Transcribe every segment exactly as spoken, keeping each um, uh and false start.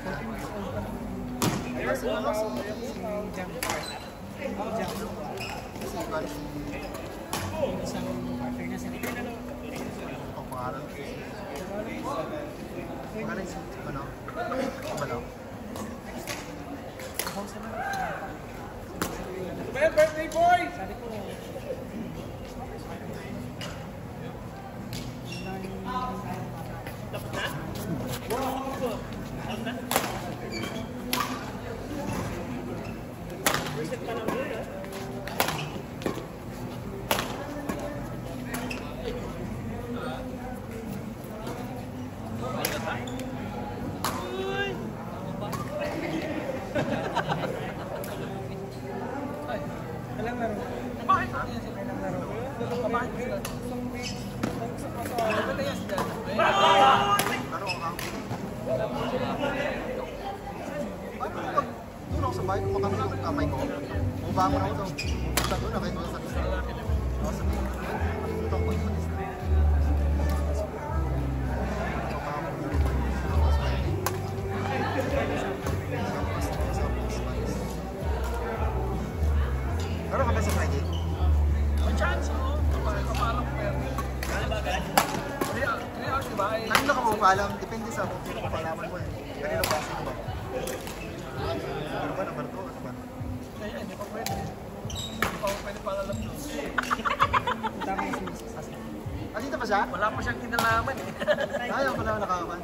Ayos mo ako si Jam. Jam. Kasi iba si... Isang partner na sa nito. Ang pangalan ko. Pangalan si... Ano? Ano? Man, birthday boy! Sabi ko... Dapat na? Wow! Dapat na? Reset ka lang doon, ha? Walang laro. Bakit? Walang laro. Bakit sila? Ba't kaya sila? Ano ang ang... Paano pag doon ako sa bahay, kumakanta yung kamay ko? Bumangon ako doon. Punta doon, nakita ko sa lista. Ako sabihin ko, ito ako yung lista. Meron ka ba sa Friday? May chance, oh. Kapalang ko yan. Kaya ba agad? Kaya, kaya ako diba? Kanina ka mapapaalam, depende sa kung sino mapapalaman mo eh. Kanina ba sino ba? Ano ba, number two? Ano ba? Kaya, hindi pa pwede. Hindi pa pwede palalam doon. Tama yung sinisas. Ah, dito pa siya? Wala pa siyang kinalaman eh. Ayaw ko lang nakakaman.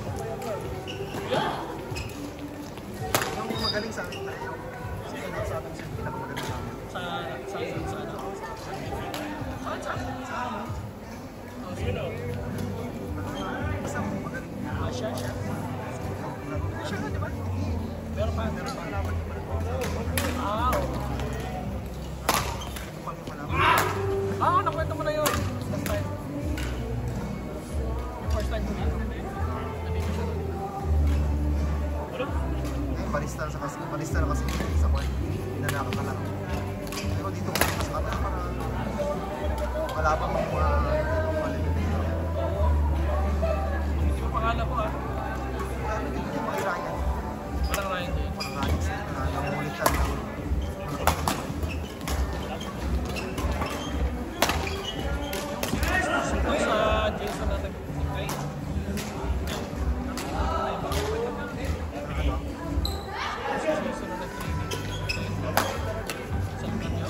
Yung magaling sa amin na yung sino na sa amin siya pinakamagaling sa amin. Sa, sa, sa, sa, ano? Saan, saan? Sa amin? Oh, sino? Basta mo magaling. Ah, siya, siya. Siya nga, di ba? Meron pa, meron pa. Ah, oo. Pag yung malaman. Ah, nakwento mo na yun. Last time. Yung first time mo na. Nandito siya. Ano? Ngayon, balista na sa kasi. Balista na kasi sa kwan. Hindi na nakakalaro. Pero dito ko sa kata para malabang ang mga malibig dito. Hindi mo pangalan ko ah. Ano dito yung mga Ryan? Walang Ryan doon. Mga Ryan sa nangungulit siya dito. Doon sa Jason natin. Okay. Jason na nag-training. Sa kanyo.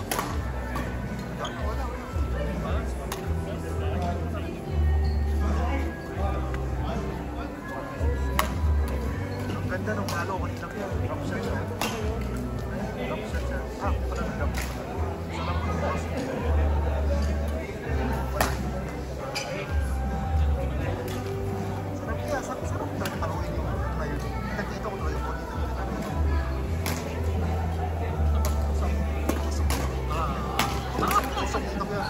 Ang ganda nung malo ko nito. Drop shot siya. Drop shot siya. Ah, pala na drop shot. Sarap ng boss. Sarap niya. Sarap sarap talaga paluin yung ngayon. Nagkita ko tuloy ko dito. Pusok dito ko yan.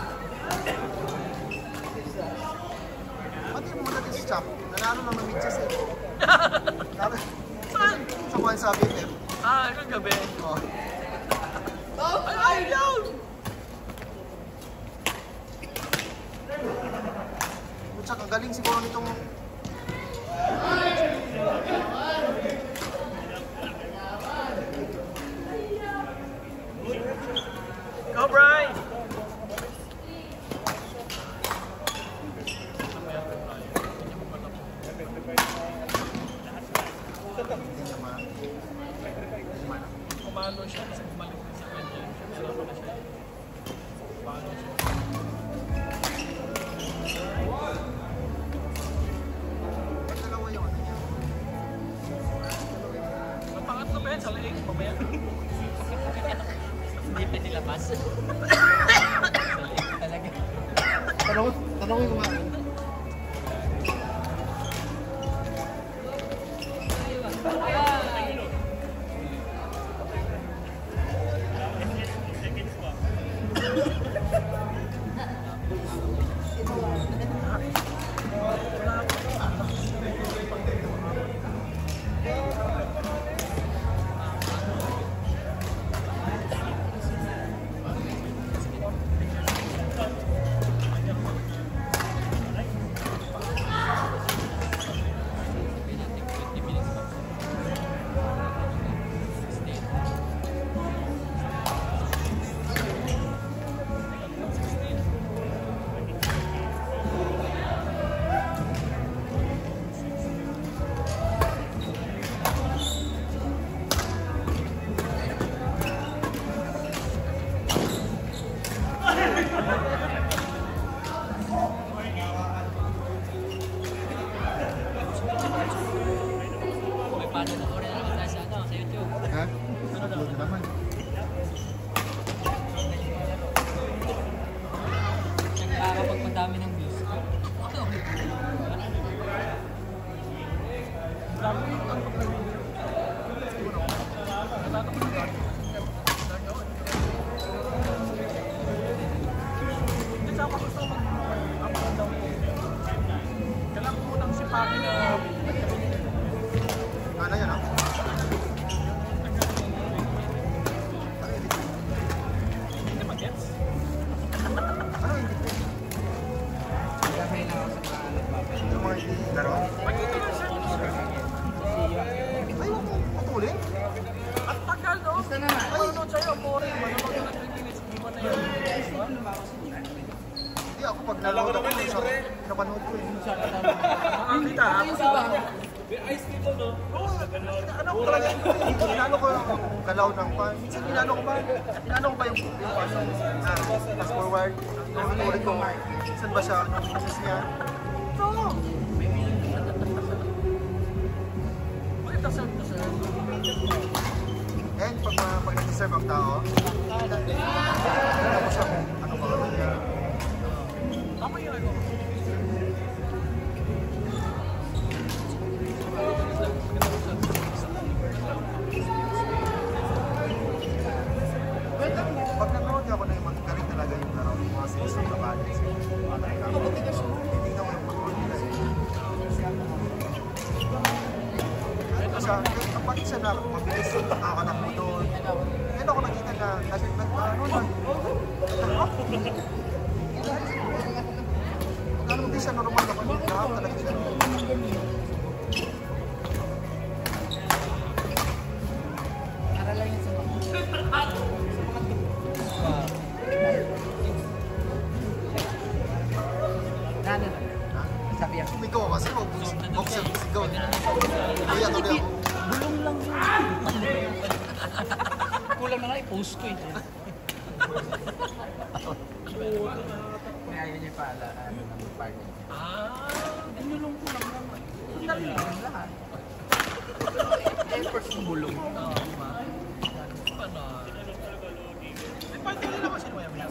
Pati mo muna din si Chap. Nanalo lang ng midges eh. Nanalo. Saan? Sa kuhan sa B F F. Ah, kagabi. Oh. Ay, ay, down! Tsaka ang galing siguro nitong Go, Brian! hindi naman. Pumalo siya kasi bumalik na sa kanya. Meron pa na siya. Pumalo siya. Ang dalawa yung ano niya. Ang pangatlo ba yan? Sa leeg? Mamaya? Hindi pa nilabas. Talaga. Tanong, tanongin ko nga. Panonoorin na naman tayo sa ano, sa YouTube. Ha? Upload na naman. Nakakapagpadami ng views. Kailangan mo nang sipakin na Ano yan, ha? hindi mag-gets. Ano hindi? Yung mga hindi laro? Magkita yung service. Ay, huwag mo putulin. At tagal, no? Basta naman. Manonood sa'yo, more. Manonood ka ng twenty minutes. Di ba na yun? Hindi ako pag nanood ako sa napanood ko yun. Makakita, ha? Ice dito, no? Oo, ano ko talaga? Inano ko yung galaw ng pan. Minsan inano ko ba? Inano ko ba yung yung ano? Ah, fast forward. Yung ulit ko. Saan ba siya? Anong process niya? Oo. Bakit nasaan to, sir? And pag, uh, pag nag-deserve ang tao, alam mo siya kung ano ba gawin niya. Tama yun ako. Pag nanood ako na yung magaling talaga yung laro, yung mga sinisip na balance. Titignan mo yung pag-roll nila. Ito siya, kapag siya na mabilis yung nakakanak mo doon, yan ako nakita na nag nag ano nag nag-rock. Pag ano hindi siya normal na pag nag-rock talaga siya. Aralan yan sa mga. Nano na? Sabi yan. Sumigaw ako kasi huwag boxer sigaw. Kaya tuloy ako. Bulong lang yun. Kulang na nga i-post ko eh. Kaya yun yung pala, ano, ng partner. Ah, dinulong ko lang naman. Dali lang lahat. Effort yung bulong. Oo, diba? Ano? May party nila ba sino maya-maya?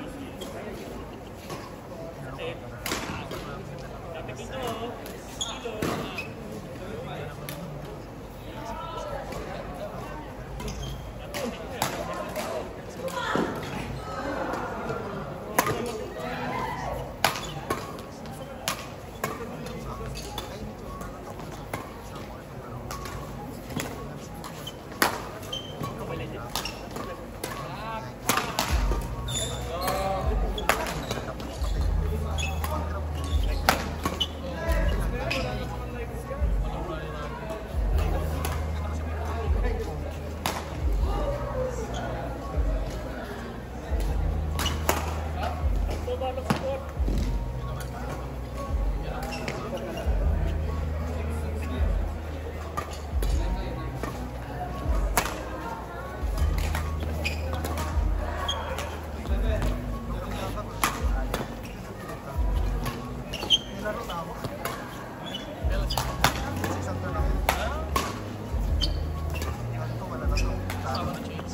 Nilaro na ako. Isang to lang. Iwan ko, wala na to. Sama na chains.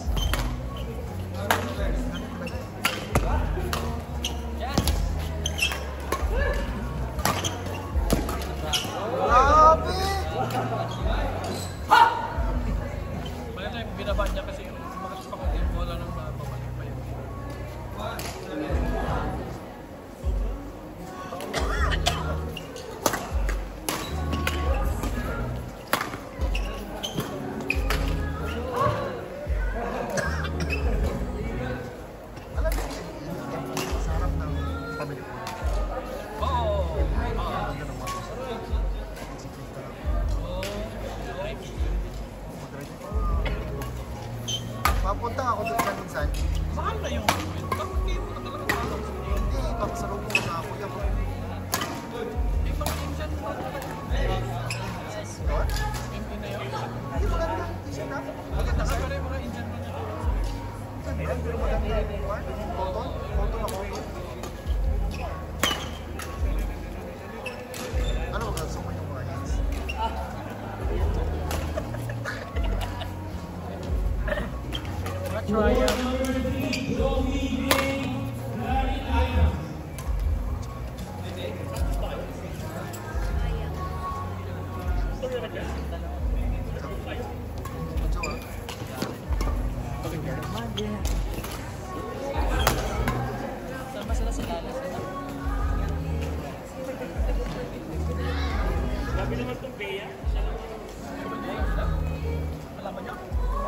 Grabe! Mali na yung binaba niya kasi yung mga spakot yung bola ng mga pabalik pa yun. Alam mo, sa harap ng pamilya ko. Oo! Oo! Ganda ng mga execute ka lang. Oo! Okay. Papunta ako doon sa minsan. Mahal na yung equipment. Bakit kayo mo na talaga tawag sa iyo? Hindi, papasalong ko sa kuya ko. May mga engine mo talaga. What? Hindi na yun. Hindi maganda. Hindi siya na. Maganda Nasa sir. pala yung mga engine mo niya. Maganda, pero maganda. What? Photon? Photon na photon. Ano ba? Gusto mo yung mga hits? Sama sila sa lalas. Sabi naman itong Bea. Alaman nyo?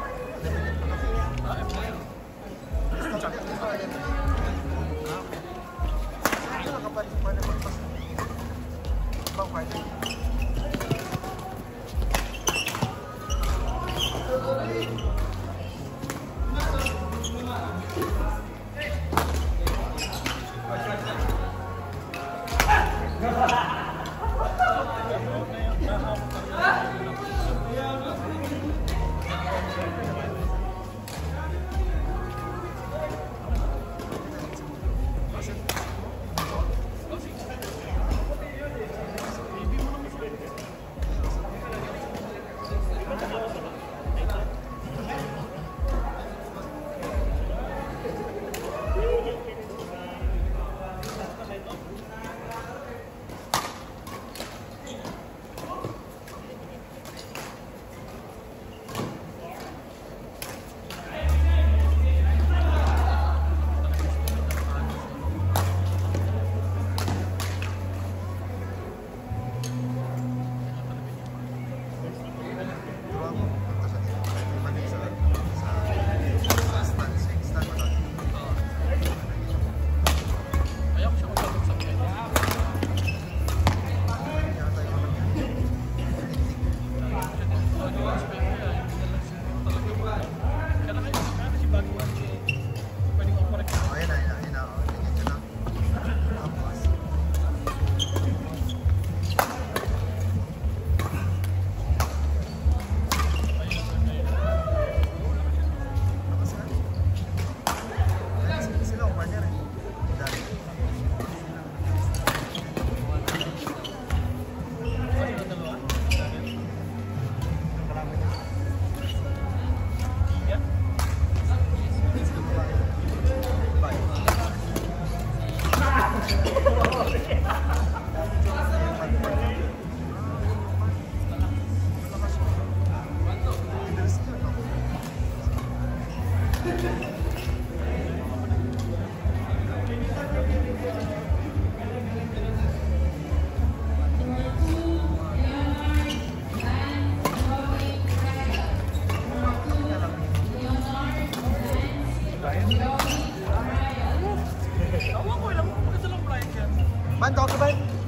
Man, tawag ka ba?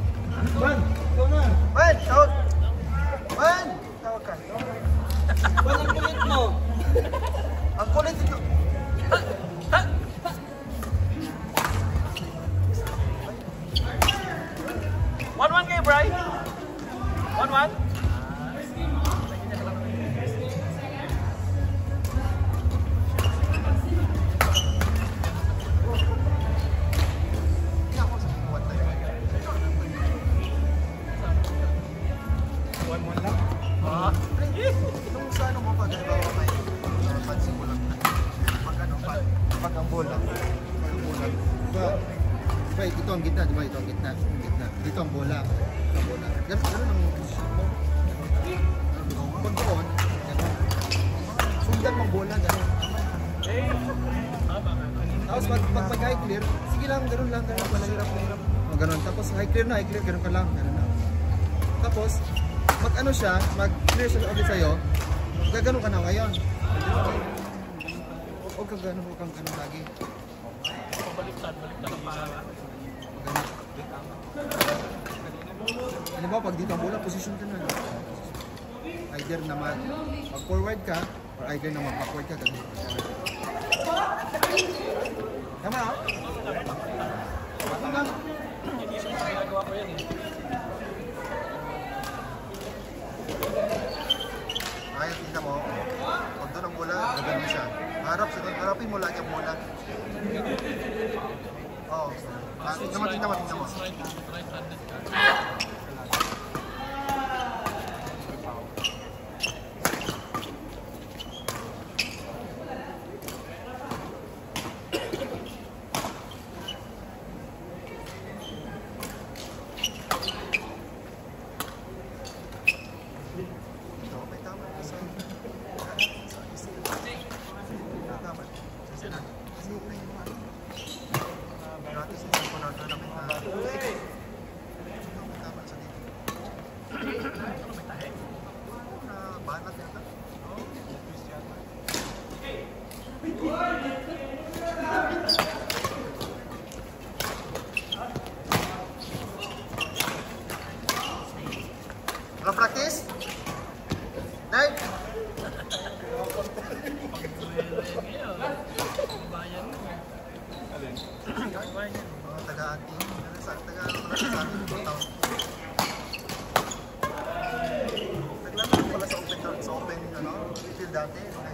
Man! Ikaw na! Man! Tawag! Man! Tawag ka. Man, ang kulit mo! Ang kulit ito! one-one kayo, Bri? one-one? one-one lang? Ah. Nung sa ano mo pag halimbawa may uh, pansin mo lang pag ano pag, pag ang bola pag ang bola diba, diba ito ang gitna diba ito ang gitna ang gitna dito ang bola ito ang bola ganun ganun ang position mo pag doon ganun sundan mong bola ganun tapos pag, pag, pag high clear sige lang ganun lang ganun walang hirap na hirap o ganun tapos high clear na high clear ganun ka lang ganun lang tapos mag ano siya, mag clear siya ulit sa'yo, gagano ka na ngayon. Huwag kang gano'n, huwag kang gano'n lagi. Baliktad, baliktad ang para. Ano ba, pag dito ang bola, position ka na. Either naman, pag forward ka, or either naman backward ka, gano'n. Tama ha? Tama lang. Hindi siya ginagawa ko yan eh. Ay, tingnan mo. Pag doon ang bola, gagano siya. Harap siya doon. Harapin mo lang yung bola. Oo. Ah, tingnan mo, tingnan mo, tingnan mo. Right-handed ka. dati.